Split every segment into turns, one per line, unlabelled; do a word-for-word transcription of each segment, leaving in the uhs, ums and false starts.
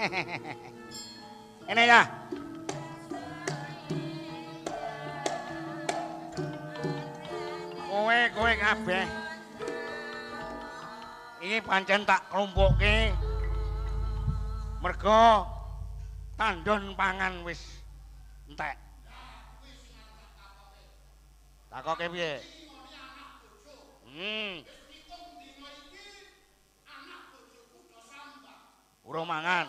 Ini ya. Kowe kowe kabeh. Iki pancen tak klumpukke. Mergo tandon pangan wis entek. Takoke piye? Hmm. Urung mangan.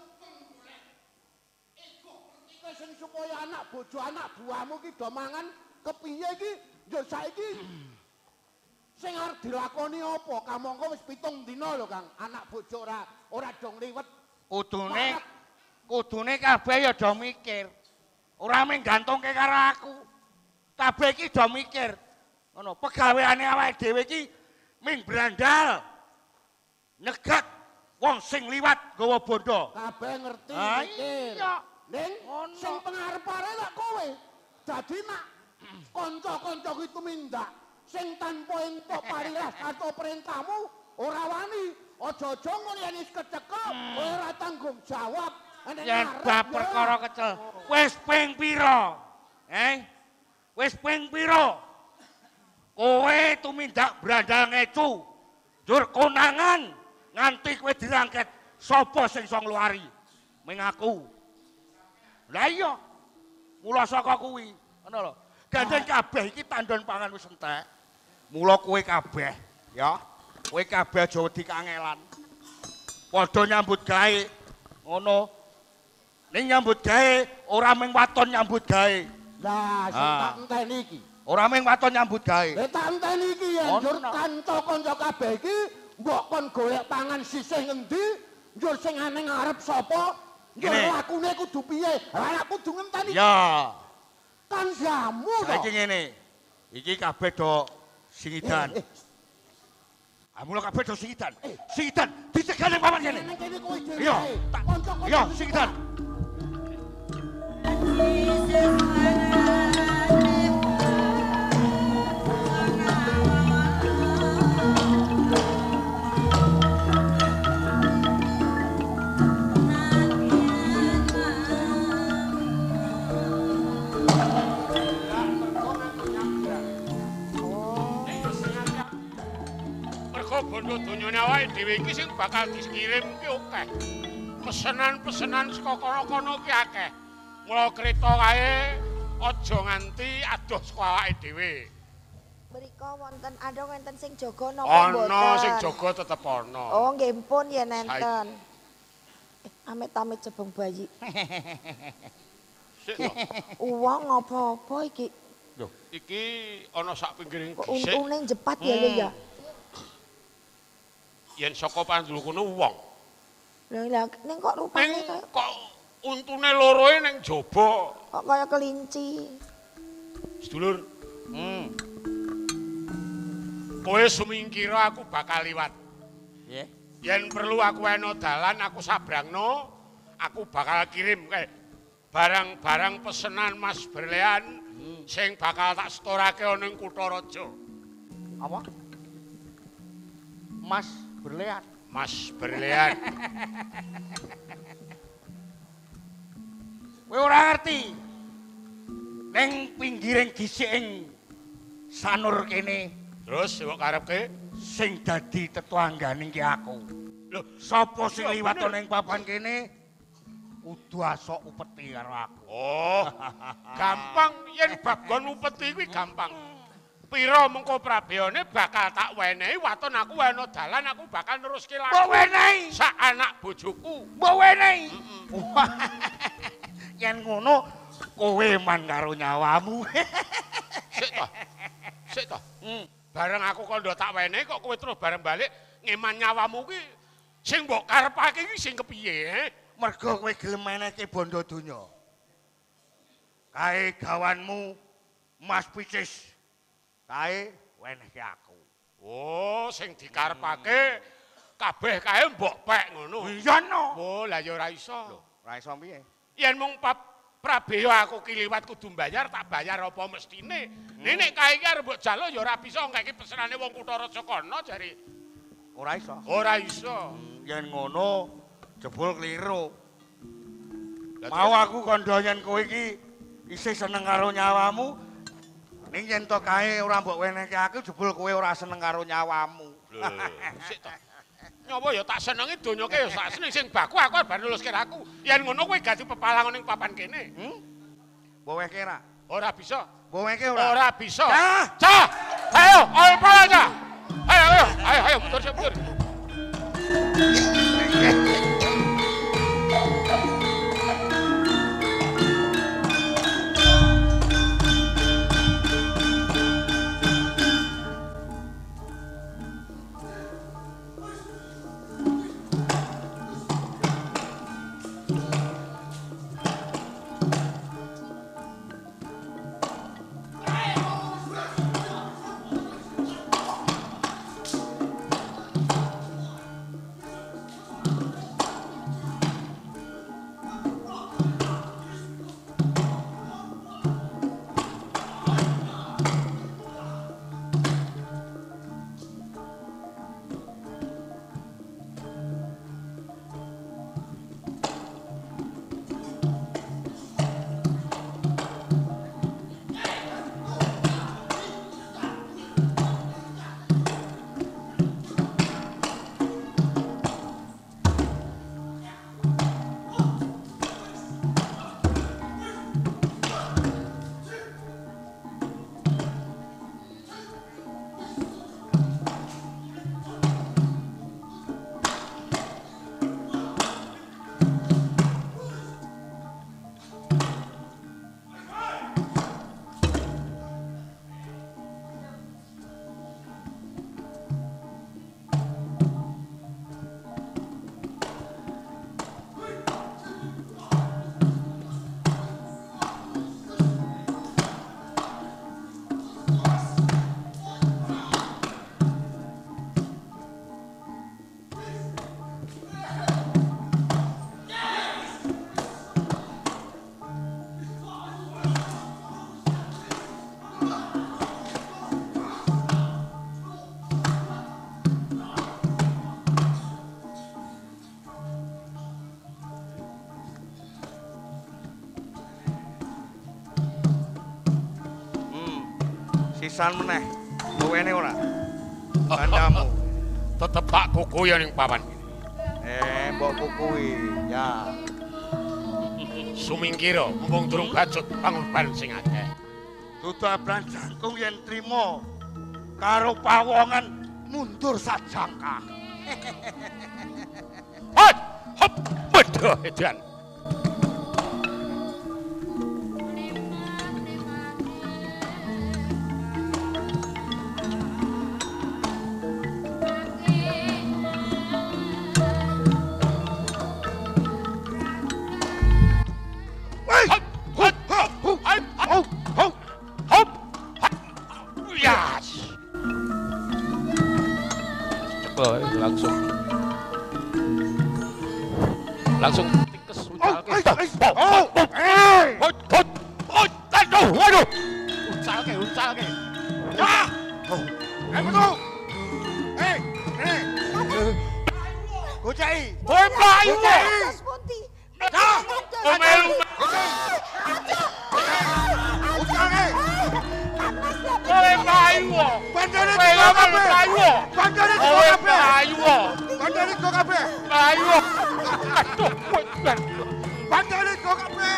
Iki sing supaya anak bojo anak buahmu ki do mangan kepiye iki? Yo saiki sing arep dilakoni apa? Kamangka wis pitung dina lho, Kang. Anak bojo ora ora dong liwet.
Kudune kudune kabeh ya do mikir. Ora mung gantungke karo aku. Kabeh iki do mikir. Ngono, pegaweane awake dhewe iki ming brandal. Nyegat wong sing liwat nggawa bondo.
Kabeh ngerti
Ah,
mikir.
iya.
Ning sing pengarep-arep lak kowe. Dadi nak kanca-kanca kuwi tumindak sing tanpa entuk parilas atau perintahmu ora wani. Aja-aja ngono yen wis kecekep, kowe ora tanggung jawab.
Yen bab perkara kecil, wis ping pira? Eh? Wis ping pira? Kowe tumindak brandal ngecu. Jur konangan nganti kowe dirangket sapa sing iso ngluari? Ming aku. Lah iya. Mula saka kuwi, ngono lho. Gandeng kabeh iki tandon pangan wis entek. Mula kowe kabeh, ya. Kowe kabeh aja wedi kangelan. Padha nyambut gawe. Ngono. Ning nyambut gawe ora mung waton nyambut gawe.
Lah sing tak enteni iki.
Ora mung waton nyambut gawe.
Lah tak enteni iki yen njur kanca-kanca kabeh iki mbok kon golek pangan sisih ngendi? Njur sing aneh ngarep sapa? Njur lakune kudu piye? Lah aku kudu ngenteni.
Ya.
Kan jamu to.
Saiki ngene. Iki kabeh do singidan.
Eh, eh.
Amula kabeh do singidan. Singidan dicegah ning papan kene.
Nang kene kowe dhewe.
Iya, tak. Iya, singidan.
Bondo donyane awake dhewe iki sing bakal dikirim ki akeh. Pesenan-pesenan saka kono-kono ki akeh. Mula kreta kae aja nganti adoh saka awake dhewe.
Mriko wonten ada wonten sing jaga napa mboten?
Ana sing jaga tetep ana.
Oh, nggih pun yen enten. Eh, amit-amit cebong bayi.
Sik to.
Uwong apa-apa iki?
Lho, iki ana sak pinggiring
Kok
dhisik.
untune jepat ya lho ya.
Yen saka pandulu kono wong.
Lha lha ning kok rupane
Ning
kaya
kok untune loroe ning jaba.
kok kaya kelinci.
Sedulur,
Hmm.
kowe sumingkira aku bakal liwat.
Nggih.
Yen perlu aku eno dalan, aku sabrangno, aku bakal kirim kae barang-barang pesenan Mas Berlian hmm. sing bakal tak setorake ana ing Kutharaja.
Apa? Mas Berlian.
Mas Berlian.
Kowe ora ngerti. Ning pinggiring dhisik sanur kene
Terus kok karepke
sing dadi tetuanggane ki aku.
lho,
Sapa sing liwat ning papan kene kudu asok upeti karo aku.
oh, gampang yen bab gon upeti kuwi gampang. Pira mengko prabeyane bakal tak wenehi waton aku eno dalan aku bakal neruske laku.
Mbok wenehi.
Sak anak bojoku.
Mbok wenehi. Yen ngono kowe man karo nyawamu.
Sik to. Sik to.
Hmm.
Bareng aku kondo tak wenehi kok kowe terus bareng balik ngeman nyawamu kuwi sing mbok karepake iki sing kepiye, eh?
Mergo kowe gelem menehke bondo donya. Kae gawanmu Mas Picis. Kae wenehke aku.
Oh, sing dikarepake kabeh kae mbok pek ngono.
Iya no.
Oh, lah ya ora iso.
Ora iso piye?
Yen mung pap Prabeya aku kiliwat kudu bayar, tak bayar apa mestine. Hmm. Nek kae iki arep mbok jalo ya ora bisa ngeki pesenane wong Kutharaja kono jare.
Ora iso.
Ora iso.
Yen ngono jebul kliru. Mau aku kandha yen kowe iki isih seneng karo nyawamu. Ning yen to kae ora mbok wenehke aku jebul kowe ora seneng karo nyawamu.
Lho, sik to. Nyawa ya tak senengi donyake ya sak seneng sing baku aku bar nuluske aku. Yen ngono kowe gati pepalangan ning papan kene.
Hmm? Mbok wehke ra?
Ora bisa.
Mbok wehke ora?
Ora bisa.
Cah!
Cah! Ayo, ayo pala cah. Ayo, ayo, ayo, ayo, mundur sik mundur.
Sisan meneh. Kowene ora. Kandamu.
Tetep tak kuku ya ning papan.
Eh, mbok kukui. Ya.
Sumingkira mumpung durung bacut pangurban sing akeh.
Dudu abran jangkung yen trima karo pawongan mundur sajangkah.
Hot! Hop! Bedo edan.
Langsung langsung tingkes ucalke.
Oh, eh,
Hot! Hot! Hot! Aduh! Aduh! Ucalke, ucalke.
wah, eh betul, eh, eh, gocai,
Kowe mlayu wae.
Terus pundi?
dah,
Omelu.
ucalke,
Kowe mlayu wae.
bandane
Kowe
teko kabeh,
mlayu wae.
bandane teko
Kowe
kabeh,
mlayu wae.
bandane teko kabeh,
Mlayu wae. Aduh, kowe ben.
bandane teko kabeh.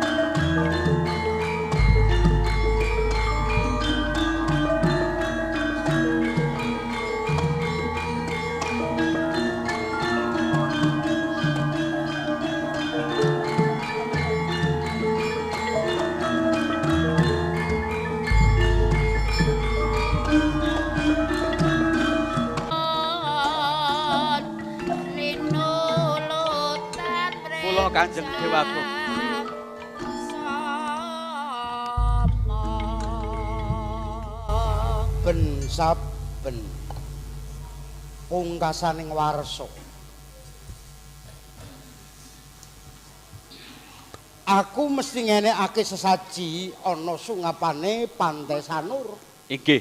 Kula Kanjeng Dewaku.
Ben saben pungkasaning warsa aku mesti ngenekake sesaji ana sungapane Pantai Sanur.
Inggih.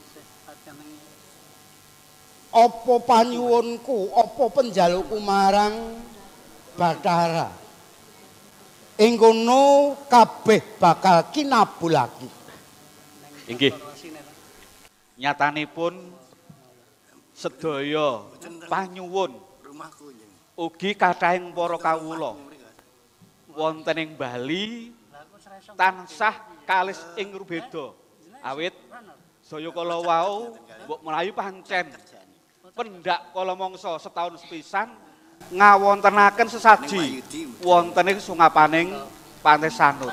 Apa panyuwunku, apa penjalukku marang Bathara? ing kono kabeh bakal kinabulake.
Inggih. Nyatanipun sedaya panyuwun ugi kathahing para kawula wonten ing Bali tansah kalis ing rubeda awit saya kala wau mbok mlayu pancen pendak kala mangsa setahun sepisan ngawontenaken sesaji wonten ing sungapaning Pantai Sanur.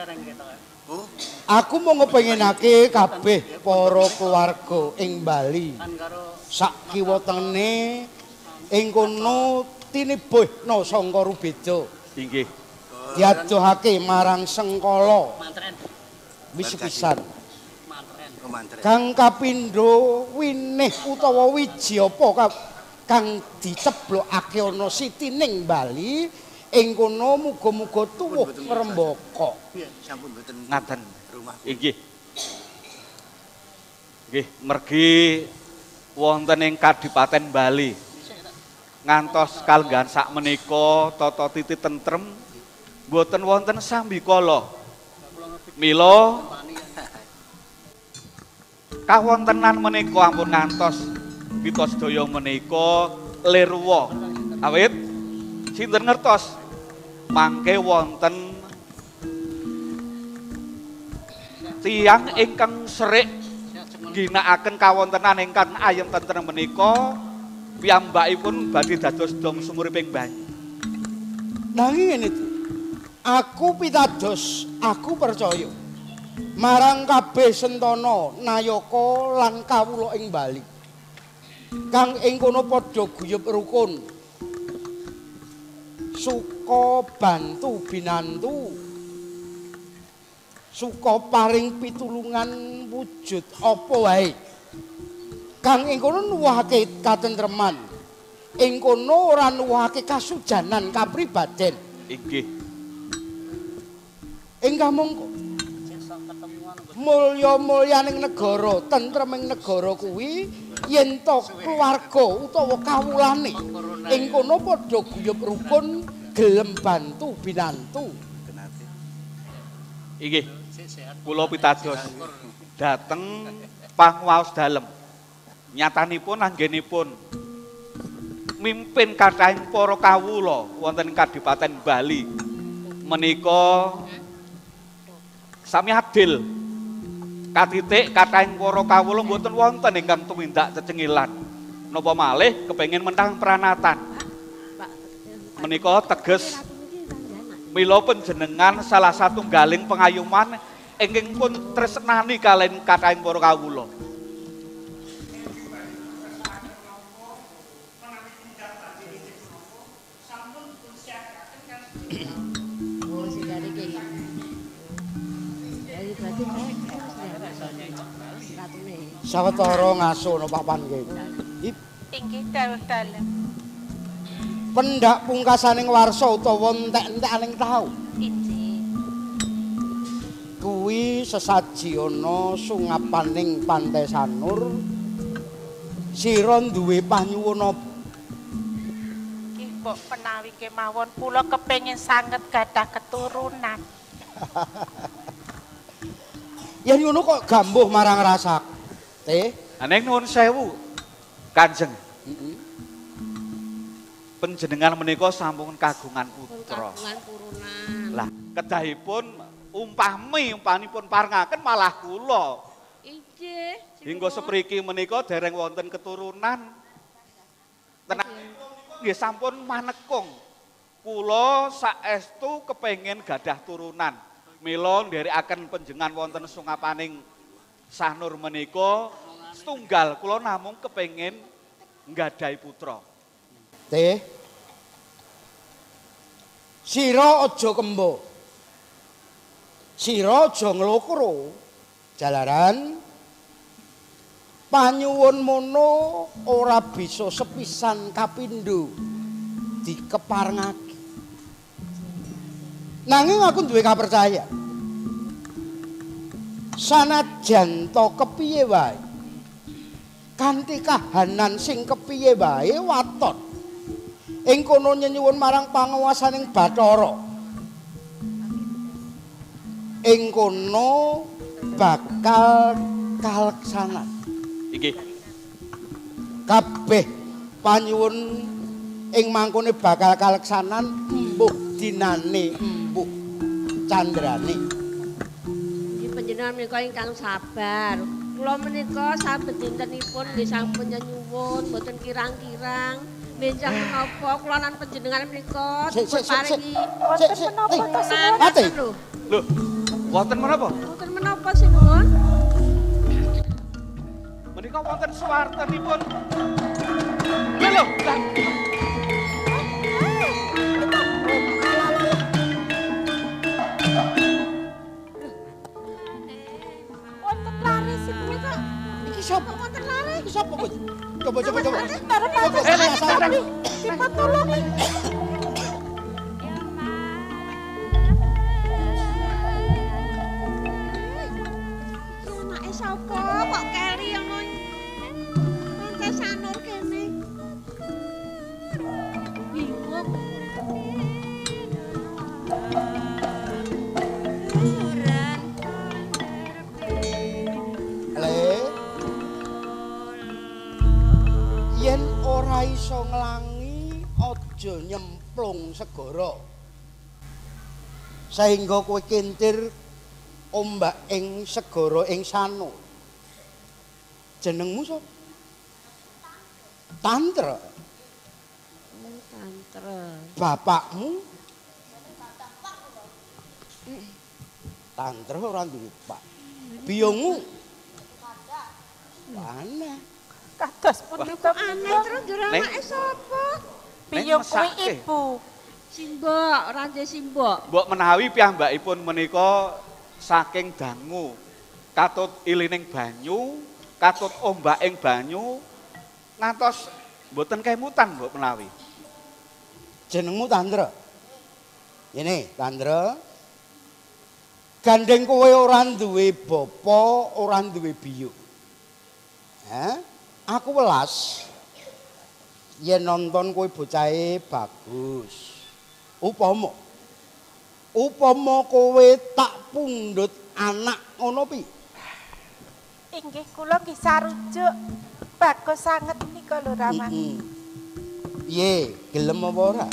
Aku mau ngepenginake kabeh para keluarga ing Bali sak kiwatene ing kono tinibuhna sangka rubeda.
Inggih.
Diadohake marang Sengkala. Wis pisan. Kang kapindho winih utawa wiji apa kang diceblokake ana sitining Bali ing kono muga-muga tuwuh ngrembaka.
Sampun mboten
Ngaten. Inggih. Nggih, mergi wonten ing Kadipaten Bali. Ngantos kalenggahan sakmenika tata titi tentrem mboten wonten sambikala. Mila kawontenan menika ampun ngantos kita sedaya menika lirwa. Awit sinten ngertos mangke wonten tiyang ingkang serik ginakaken kawontenan ingkang ayem tentrem menika piyambakipun badhe dados dom sumuriping banyu.
Nanging ngene iki. Aku pitados, aku percaya marang kabeh sentana nayaka lan kawula ing Bali. Kang ing kono padha guyub rukun. Suka bantu binantu. Suka paring pitulungan wujud apa wae. Kang ing kono nuwuhake katentreman. Ing kono ora nuwuhake kasujanan kapribaden.
Inggih.
Enggak mongko mulya-mulyaning negara, tentreming negara kuwi yen to keluarga utawa kawulane ing kono padha guyub rukun gelem bantu binantu.
Inggih. Kula pitados dhateng panguwaos dalem. Nyatanipun anggenipun mimpin kathahing para kawula wonten Kadipaten Bali menika sami adil katitik kathahing para kawula mboten wonten ingkang tumindak cecengilan napa malih kepengin mentang pranatan menika teges mila panjenengan salah satunggaling pengayuman ingkang pun tresnani kaliyan kathahing para kawula.
Sawetara ngaso no papan kene.
Inggih dawuh dalem.
Pendak pungkasaning warsa utawa entek-entekaning taun.
Inggih.
Kuwi sesaji ana sungapaning Pantai Sanur. Sira duwe panyuwun apa?
Nggih mbok penawi kemawon kula kepengin sanget gadah keturunan.
Yen ngono kok gambuh marang rasak. Teh,
Aneng nuwun sewu, Kanjeng.
heeh.
Panjenengan menika sampun kagungan putra.
Kagungan purunan.
Lah, kedahipun umpami umpanipun parengaken malah kula.
Inggih.
Hingga sepriki menika dereng wonten keturunan. Tenang nggih sampun manekung. Kula saestu kepengin gadah turunan. Mila nderekaken panjenengan wonten sungapaning Sanur menika setunggal kula namung kepengin nggadahi putra.
Teh. Sira aja kembo. Sira aja nglokro. Jalaran panyuwun mono ora bisa sepisan kapindho dikeparengake. Nanging aku duwe kapercaya. Sanajan to kepiye wae. Kanthi kahanan sing kepiye wae waton. Ing kono nyuwun marang panguwasaning Bathara. ing kono bakal kaleksanan.
Iki
Kabeh panyuwun ing mangkone bakal kaleksanan mbok dinane mbok candrane.
Nggih panjenengan menika ingkang sabar. Kula menika saben dintenipun nggih sampun nyuwun boten kirang-kirang. Benjang menapa kula lan panjenengan menika dipun paringi
Wonten menapa to sinuwun?
Mate.
lho.
lho wonten menapa
Wonten menapa sinuwun?
menika wonten suwartenipun lho lho lah.
Wonten lare sing menika.
Iki sapa?
Wonten lare.
Iki sapa kowe? Coba coba coba.
Bareng
Coba
bareng.
saya sarang.
Dipun tulungi. Anake sapa kok keri ngono? Wonten sanur kene. Bingung.
Le. Yen ora iso nglangi aja nyemplung segara. Saengga kowe kintir ombak ing segara ing sano. Jenengmu sapa? Tantra.
Tantra.
Bapakmu? Tantra ora duwe pak. Biyungmu? Aneh.
Kados pun
Kok aneh terus jare
Neng.
anake sapa?
biyung kuwi
mesake.
ibu.
Simbok, Ranje Simbok.
Mbok menawi piyambakipun menika saking dangu katut ilining banyu katut ombak ing banyu ngantos mboten kemutan mbok menawi.
Jenengmu Tandra. Ini Tandra. Gandeng kowe ora duwe bapa, ora duwe biyung. Hah? Aku welas yen nonton kowe bocahe bagus. Upama upama kowe tak pundhut anak ngono pi.
Inggih kula nggih sarujuk. Bagus sanget nika lho Rama.
Heeh. Piye, gelem apa ora?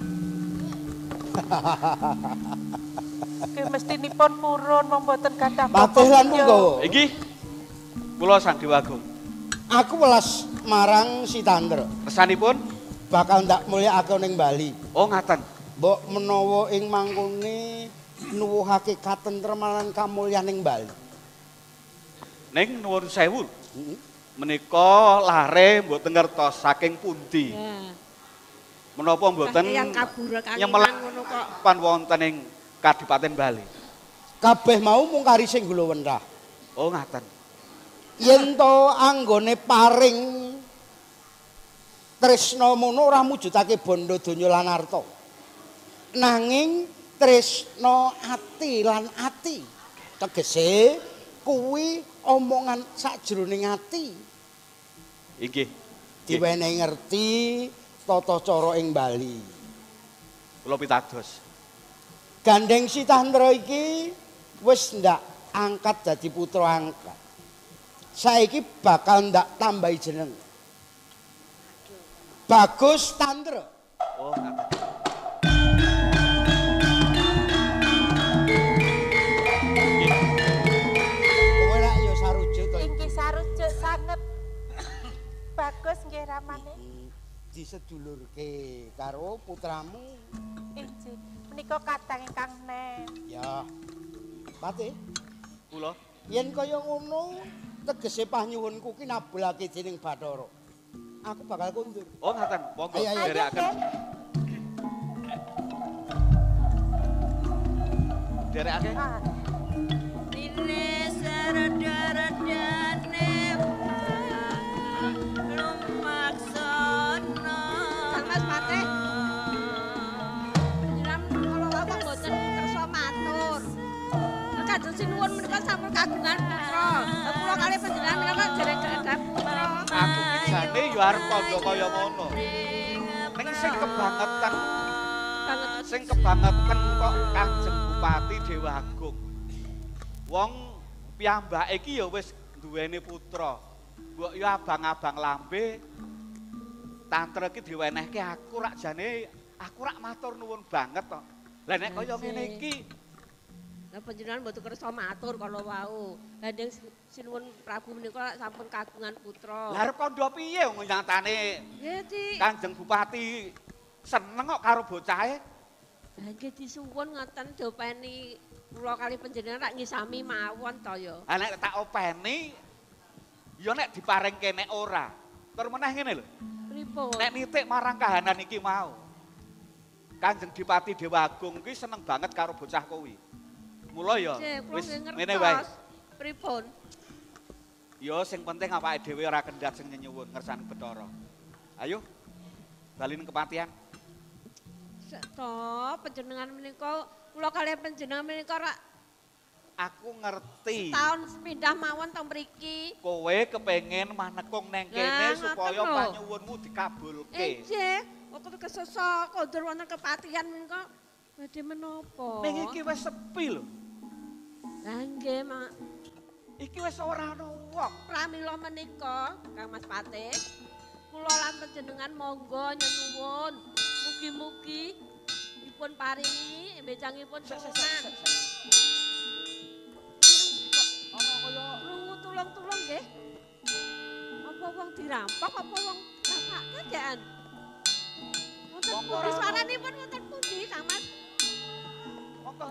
Ki mestinipun purun wong boten gadah
Patih lan monggo.
Iki kula Sandiwagung.
Aku welas marang si Tandra.
Kesanipun
Bakal ndak mulyakake ning Bali.
oh ngaten.
Mbok menawa ing mangkone nuwuhake katentreman lan kamulyan ning Bali.
Ning nuwun sewu.
Heeh.
Menika lare mboten ngertos saking pundi.
Ya.
Menapa mboten
Yang kabura kangenan
nyemelak
ngono kok.
pan wonten ing Kadipaten Bali.
Kabeh mau mung kari sing Gulawentah.
Oh ngaten.
Yen to anggone paring tresna mono ora mujudake bondo donya lan arta. Nanging tresna ati lan ati. Tegese kuwi omongan sakjroning ati.
Inggih.
Diwenehi ngerti tata cara ing Bali.
Kula pitados.
Gandeng si Tandra iki wis ndak angkat dadi putra angkat. Saiki bakal ndak tambahi jeneng. Bagus Tandra.
Oh ngaten.
Kowe lak ya sarujuk to.
Inggih sarujuk sanget. Bagus nggih Ramane.
Disedulurke karo putramu.
Inggih. Menika kadang ingkang nem.
Ya. Pati,
Kula
yen kaya ngono tegese panyuwunku ki nabulake dening Bathara. Aku bakal kundur.
oh ngaten. Monggo
Ayo, ayo.
derekaken. Derekaken.
Ah,
Dine sarada-radane lumaksana. Kang Mas Pate. Panjenengan kala wau kok boten kersa matur. Kados sinuwun menika sampun kagungan putra. Lah kula kalih panjenengan menika dereng kedah putra.
Aku bijane yo arep kandha kaya ngono. Ning sing kebangetan
Banget
sing kebangetan kok Kanjeng Bupati Dewa Agung. Wong piyambak iki ya wis duweni putra. Mbok ya abang-abang lambe tantre iki diwenehke aku rak jane aku rak matur nuwun banget kok. Lah nek kaya ngene iki
lah panjenengan mboten kersa matur kala wau. Lah ndeng sinuwun Prabu menika sampun kagungan putra.
Lah arep kandha piye wong nyatane
Nggih, Dik.
Kanjeng Bupati seneng kok karo bocahe.
Lah nggih disuwun ngoten dopeni kula kali panjenengan rak ngisami mawon to ya.
Ah nek tak openi ya nek diparingke nek ora. Tur meneh ngene lho.
Pripun?
Nek nitik marang kahanan iki mau. Kanjeng Dipati Dewa Agung ki seneng banget karo bocah kuwi. Mula ya wis ngene wae.
Pripun?
Ya sing penting awake dhewe ora kendhat sing nyenyuwun ngersani Bathara. Ayo. Bali ning kepatihan.
Seto panjenengan menika kula kaliyan panjenengan menika rak
Aku ngerti.
tahun sepindah mawon teng mriki.
Kowe kepengin manekung neng kene supaya panyuwunmu dikabulke.
Nggih, waktu kesesa kondur wonten kepatihan menika badhe menapa?
Ning iki wis sepi lho.
Lah nggih, Mak.
Iki wis ora ana wong.
Pramila menika, Kang Mas Patih, kula lan panjenengan monggo nyuwun mugi-mugi dipun paringi embecangipun turunan.
Ana kaya
Krungu tulung-tulung nggih. Apa wong dirampok apa wong bapak kekean? Wonten pundi swaranipun wonten pundi, Kang Mas?
monggo.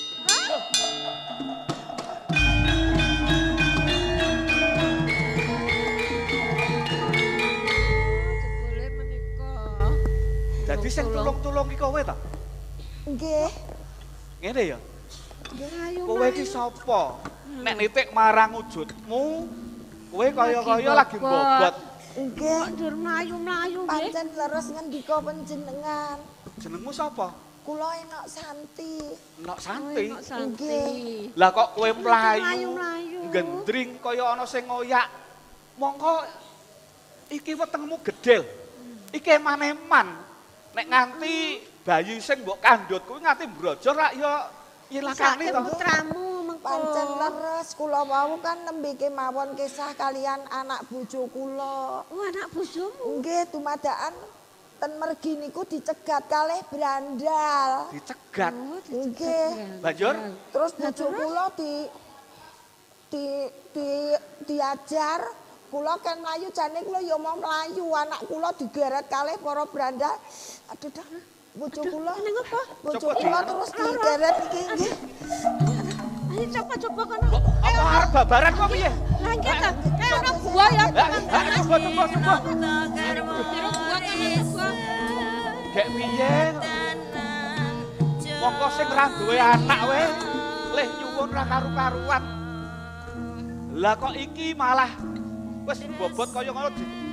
Jebule menika.
Dadi sing tulung-tulung iki kowe ta?
Nggih.
Ngene ya.
Nggih ayo.
Kowe iki sapa? Nek nitik marang wujudmu, kowe kaya-kaya lagi bobot.
Nggih.
Ndur mlayu-mlayu nggih.
Pancen leres ngendika panjenengan.
Jenengmu sapa?
Kula Enok Santi.
Nok Santi.
Enak Santi.
Lah kok kowe mlayu
Mlayu-mlayu.
gendring kaya ana sing ngoyak. Mongko iki wetengmu gedhel. Iki eman-eman. Nek nganti bayi sing mbok kandhut kuwi nganti brojol rak ya ilakane to.
Putramu mengko.
Pancen leres kula wau kan nembe kemawon kisah kalian anak bojo kula.
Oh, anak bojomu.
Nggih, dumadakan ten mergi niku dicegat kalih brandal.
Dicegat.
Oh,
Nggih.
Banjur
Terus bojo kula di di di diajar kula kan mlayu jane kula ya mau mlayu anak kula digeret kalih para brandal. Aduh dah. Bojo kula.
Ning apa?
Bojo
Coba
kula
di-
terus digeret iki nggih.
Ayo coba-coba kono.
apa arep babaran kok piye?
Lah nggih ta. Kayak ana gua ya.
Ha, coba coba coba.
Karo gua kono gua.
Gek piye? Mongko sing ra duwe anak we, leh nyuwun ra karu-karuan. Lah kok iki malah wis bobot kaya ngono di